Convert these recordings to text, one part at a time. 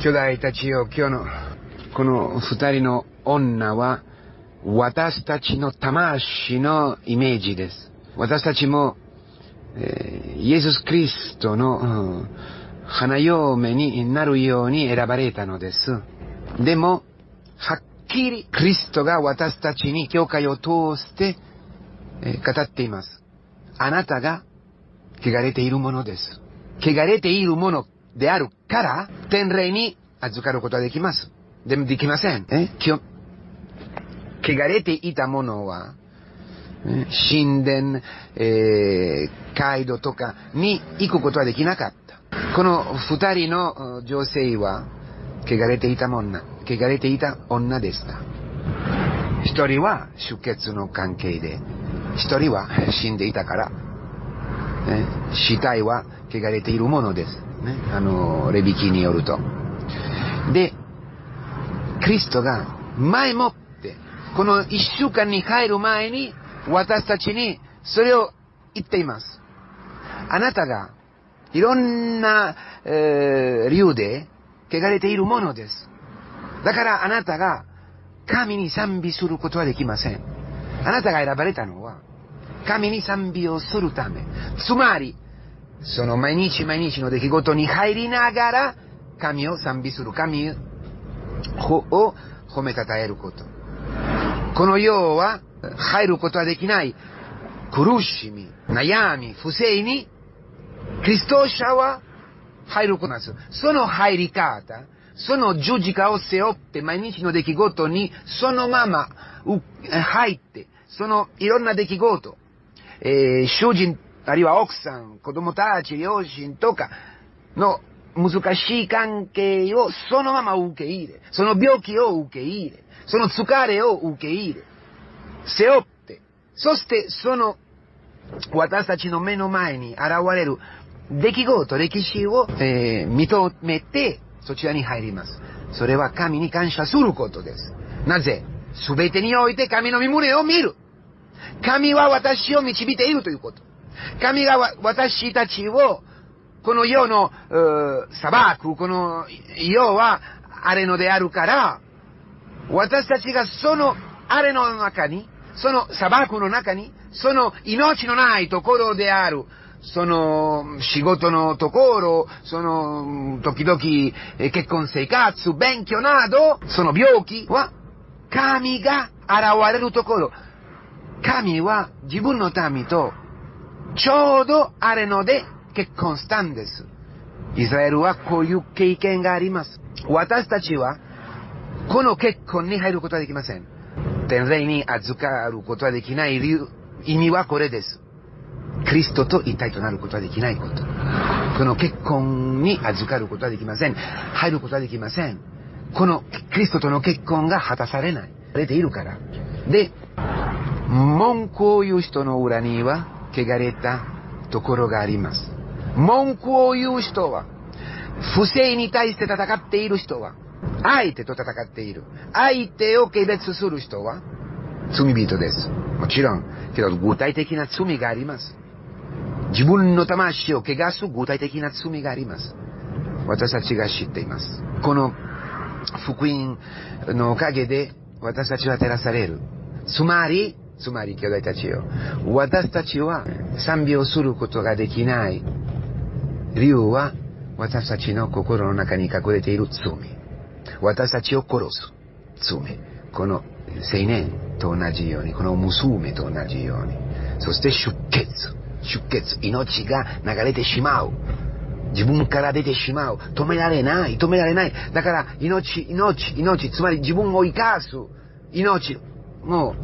兄弟たちよ、今日のこの二人の女は私たちの魂のイメージです。私たちも、イエス・キリストの、花嫁になるように選ばれたのです。でもはっきりキリストが私たちに教会を通して、語っています。あなたが汚れているものです。汚れているものであるから天霊に預かることはできます。でもできません。汚れていたものは、神殿、街道とかに行くことはできなかった。この二人の女性は汚れていた女でした。一人は出血の関係で、一人は死んでいたから、死体は汚れているものです。レビ記によると。で、キリストが前もって、この一週間に入る前に、私たちにそれを言っています。あなたがいろんな、理由で汚れているものです。だからあなたが神に賛美することはできません。あなたが選ばれたのは神に賛美をするため。つまり、その毎日毎日の出来事に入りながら神を賛美する、神を褒めたたえること。この世は入ることはできない苦しみ、悩み、不正にキリスト者は入ることなんです。その入り方、その十字架を背負って毎日の出来事にそのまま入って、そのいろんな出来事、主人あるいは奥さん、子供たち、両親とかの難しい関係をそのまま受け入れ、その病気を受け入れ、その疲れを受け入れ、背負って、そしてその私たちの目の前に現れる出来事、歴史を、認めてそちらに入ります。それは神に感謝することです。なぜ？すべてにおいて神の御胸を見る。神は私を導いているということ。神が私たちをこの世の裁く、この世は荒れのであるから、私たちがその荒れの中に、その裁くの中に、その命のないところである、その仕事のところ、その時々結婚生活、勉強など、その病気は神が現れるところ。神は自分の民とちょうど荒れので結婚したんです。イスラエルはこういう経験があります。私たちはこの結婚に入ることはできません。天霊に預かることはできない意味はこれです。キリストと一体となることはできないこと。この結婚に預かることはできません。入ることはできません。このキリストとの結婚が果たされない。されているから。で、文句を言う人の裏には汚れたところがあります。文句を言う人は、不正に対して戦っている人は、相手と戦っている。相手を軽蔑する人は罪人です。もちろん、けど具体的な罪があります。自分の魂を汚す具体的な罪があります。私たちが知っています。この福音のおかげで私たちは照らされる。つまり兄弟たちよ、私たちは賛美をすることができない理由は、私たちの心の中に隠れている罪。私たちを殺す罪。この青年と同じように、この娘と同じように。そして出血、命が流れてしまう。自分から出てしまう。止められない。だから命、つまり自分を生かす命も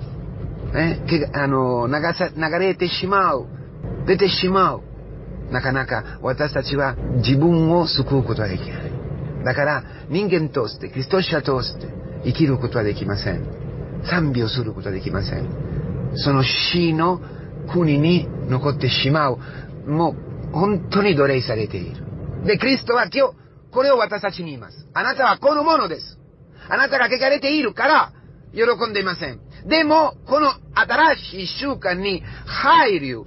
流れてしまう。出てしまう。なかなか私たちは自分を救うことはできない。だから人間として、キリスト者として生きることはできません。賛美をすることはできません。その死の国に残ってしまう。もう本当に奴隷されている。で、キリストは今日これを私たちに言います。あなたはこのものです。あなたが汚れているから喜んでいません。でもこの新しい習慣に入る、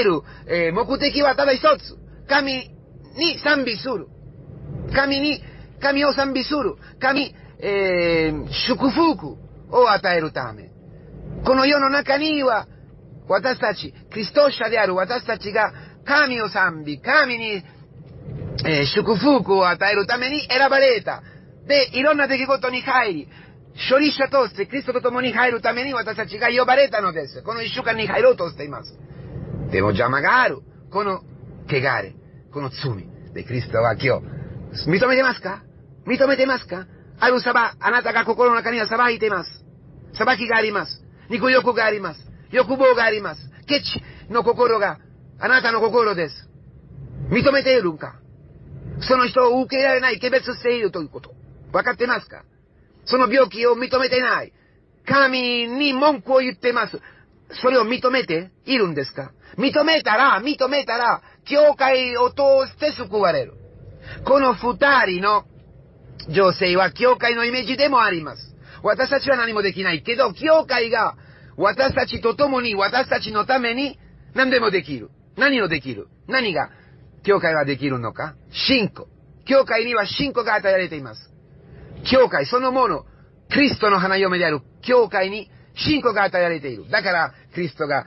目的はただ一つ。神に賛美する。神に神を賛美する。神、祝福を与えるため。この世の中には、私たち、クリスト者である私たちが、神を賛美、神に、祝福を与えるために選ばれた。で、いろんな出来事に入り、処理者としてクリストと共に入るために私たちが呼ばれたのです。この一週間に入ろうとしています。でも邪魔がある。この汚れ、この罪。で、クリストは今日、認めてますか？認めてますか？あなたが心の中には裁いています。裁きがあります。肉欲があります。欲望があります。ケチの心があなたの心です。認めているんか？その人を受け入れられない、軽蔑しているということ。分かってますか？その病気を認めてない。神に文句を言ってます。それを認めているんですか？認めたら、教会を通して救われる。この二人の女性は教会のイメージでもあります。私たちは何もできないけど、教会が私たちと共に、私たちのために何でもできる。何をできる？何が教会はできるのか？信仰。教会には信仰が与えられています。教会そのもの、クリストの花嫁である教会に信仰が与えられている。だから、クリストが、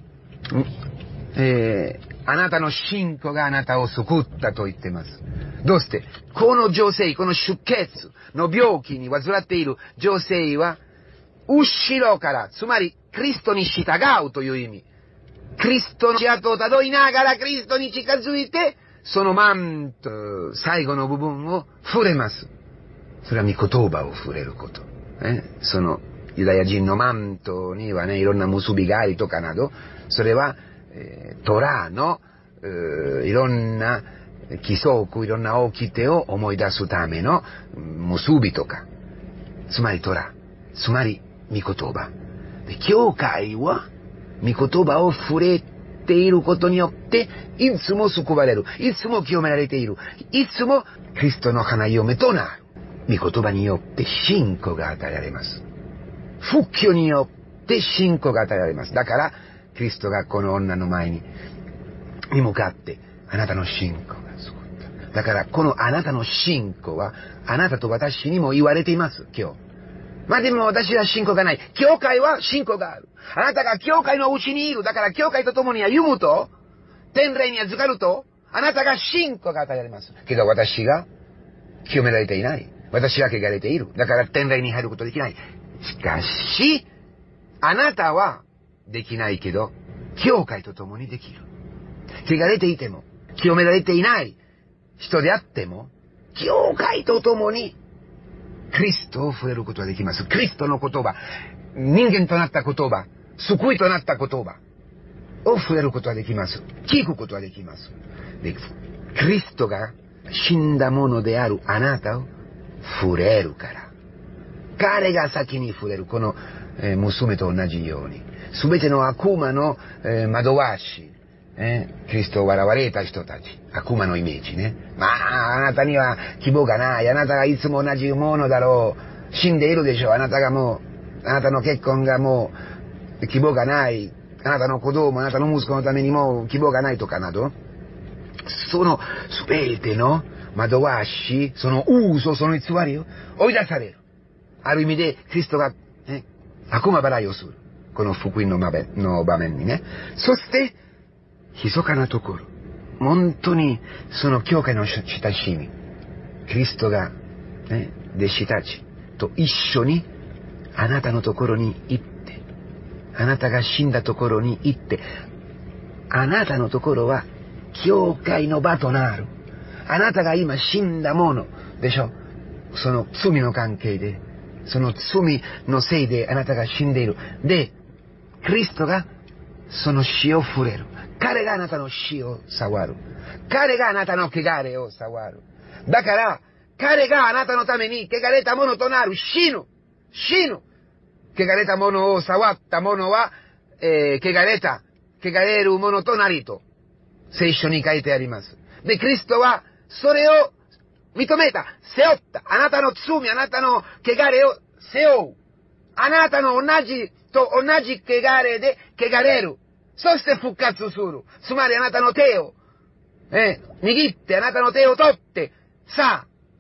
あなたの信仰があなたを救ったと言っています。どうして？この女性、この出血の病気に患っている女性は、後ろから、つまり、クリストに従うという意味。クリストの足跡をたどりながらクリストに近づいて、そのマント、最後の部分を触れます。それは御言葉を触れること。そのユダヤ人のマントにはね、いろんな結びがありとかなど、それは、トラの、いろんな規則、いろんな掟を思い出すための結びとか、つまりトラ、つまり御言葉。で、教会は御言葉を触れていることによって、いつも救われる。いつも清められている。いつもクリストの花嫁となる。御言葉によって信仰が与えられます。復旧によって信仰が与えられます。だから、クリストがこの女の前に向かって、あなたの信仰が救った。だから、このあなたの信仰は、あなたと私にも言われています、今日。まあでも私は信仰がない。教会は信仰がある。あなたが教会のうちにいる。だから教会と共に歩むと、天霊に預かると、あなたが信仰が与えられます。けど私が清められていない。私は汚れている。だから天霊に入ることできない。しかし、あなたはできないけど、教会と共にできる。汚れていても、清められていない人であっても、教会と共にクリストを触れることができます。クリストの言葉、人間となった言葉、救いとなった言葉を触れることができます。聞くことができます。で、クリストが死んだものであるあなたを触れるから。彼が先に触れる。この、娘と同じように。すべての悪魔の、惑わし、キリストを笑われた人たち。悪魔のイメージね。まあ、あなたには希望がない。あなたがいつも同じものだろう。死んでいるでしょう。あなたの結婚がもう希望がない。あなたの子供、あなたの息子のためにも希望がないとかなど。そのすべての惑わし、その嘘、その偽りを追い出される。ある意味で、キリストが、悪魔払いをする。この福音の場面にね。そして、密かなところ。本当に、その教会の親しみ。キリストが、弟子たちと一緒に、あなたのところに行って、あなたが死んだところに行って、あなたのところは、教会の場となる。あなたが今死んだものでしょ。その罪の関係で、その罪のせいであなたが死んでいる。で、クリストがその死を触れる。彼があなたの死を触る。彼があなたの汚れを触る。だから、彼があなたのために汚れたものとなる。死ぬ。汚れたものを触ったものは、汚れるものとなりと、聖書に書いてあります。で、キリストは、それを認めた、背負った。あなたの罪、あなたの汚れを背負う。あなたの同じ汚れで汚れる。そして復活する。つまりあなたの手を、握って、あなたの手を取って、さあ、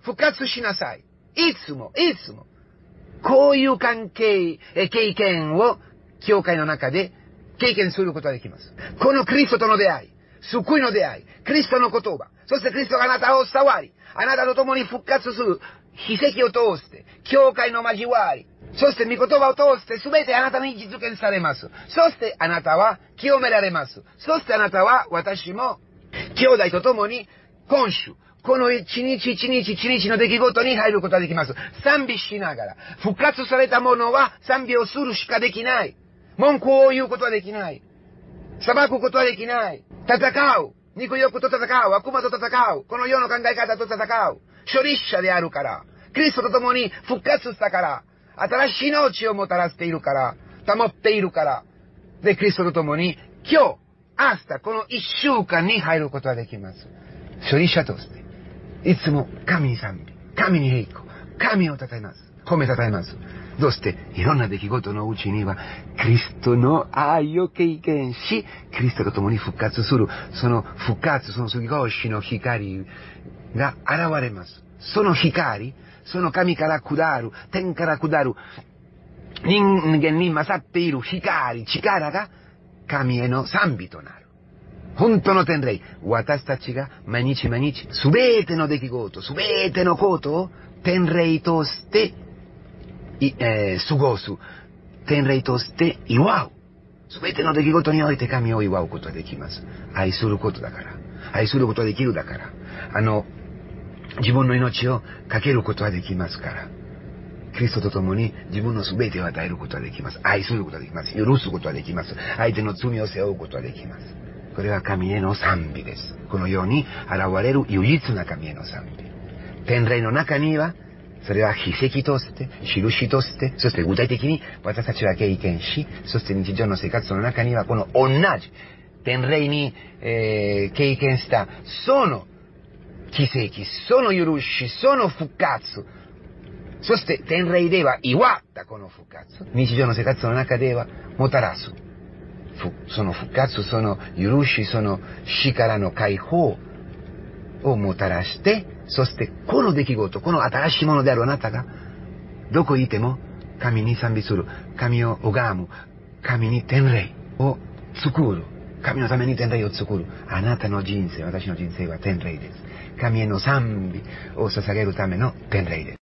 復活しなさい。いつも。こういう関係、経験を、教会の中で経験することができます。このクリストとの出会い、救いの出会い、クリストの言葉、そしてクリストがあなたを触り、あなたと共に復活する秘跡を通して、教会の交わり、そして御言葉を通して全てあなたに実現されます。そしてあなたは清められます。そしてあなたは私も兄弟と共に今週、この一日の出来事に入ることができます。賛美しながら、復活された者は賛美をするしかできない。文句を言うことはできない。裁くことはできない。戦う。肉欲と戦う。悪魔と戦う。この世の考え方と戦う。処理者であるから。キリストと共に復活したから。新しい命をもたらしているから。保っているから。で、キリストと共に今日、明日、この一週間に入ることができます。処理者として。いつも神に賛美。神に栄光。神を称えます。褒め称えます。どうしていろんな出来事のうちにはキリストの愛を経験し、キリストと共に復活する、その復活、その過ごしの光が現れます。その光、その神から下る、天から下る、人間に勝っている光、力が神への賛美となる。本当の天霊、私たちが毎日すべての出来事、すべてのことを天霊として過ごす。天霊として祝う。すべての出来事において神を祝うことができます。愛することだから。愛することができるだから。自分の命をかけることができますから。キリストと共に自分のすべてを与えることができます。愛することができます。許すことができます。相手の罪を背負うことができます。これは神への賛美です。このように現れる唯一な神への賛美。天霊の中には、それは秘跡として、印として、そして具体的に私たちは経験し、そして日常の生活の中にはこの同じ、天霊に、経験した、その奇跡、その許し、その復活、そして天霊では祝ったこの復活、日常の生活の中ではもたらす。その復活、その許し、その死からの解放をもたらして、そしてこの出来事、この新しいものであるあなたが、どこにいても神に賛美する、神を拝む、神に天霊を作る、神のために天霊を作る。あなたの人生、私の人生は天霊です。神への賛美を捧げるための天霊です。